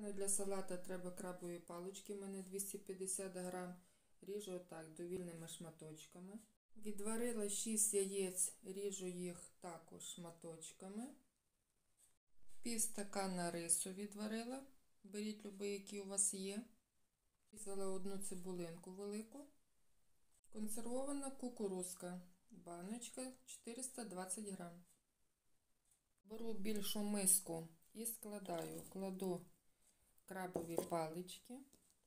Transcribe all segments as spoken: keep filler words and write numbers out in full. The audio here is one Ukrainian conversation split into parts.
мене для салата треба крабові палички, у мене двісті п'ятдесят грам. Ріжу отак довільними шматочками. Відварила шість яєць, ріжу їх також шматочками. Пів стакана рису відварила. Беріть любий, який у вас є. Різала одну цибулинку велику. Консервована кукурузка. Баночка чотириста двадцять грам. Беру більшу миску і складаю. Кладу крабові палички.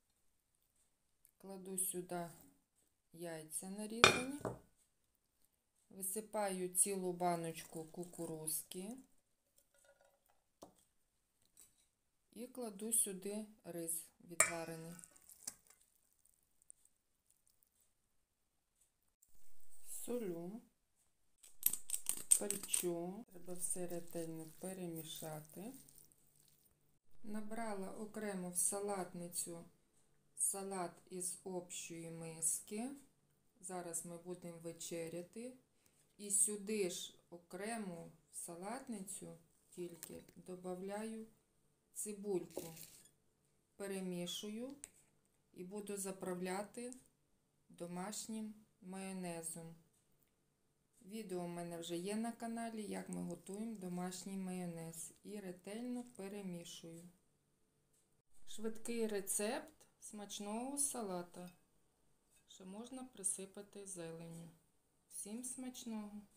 Кладу сюди яйця нарізані. Висипаю цілу баночку кукурузки. І кладу сюди рис відварений. Солю, перчу. Треба все ретельно перемішати. Набрала окремо в салатницю салат із общої миски. Зараз ми будемо вечеряти. І сюди ж окремо в салатницю тільки додаю цибульку. Перемішую і буду заправляти домашнім майонезом. Відео в мене вже є на каналі, як ми готуємо домашній майонез. І ретельно перемішую. Швидкий рецепт смачного салата. Ще можна присипати зеленню. Всім смачного!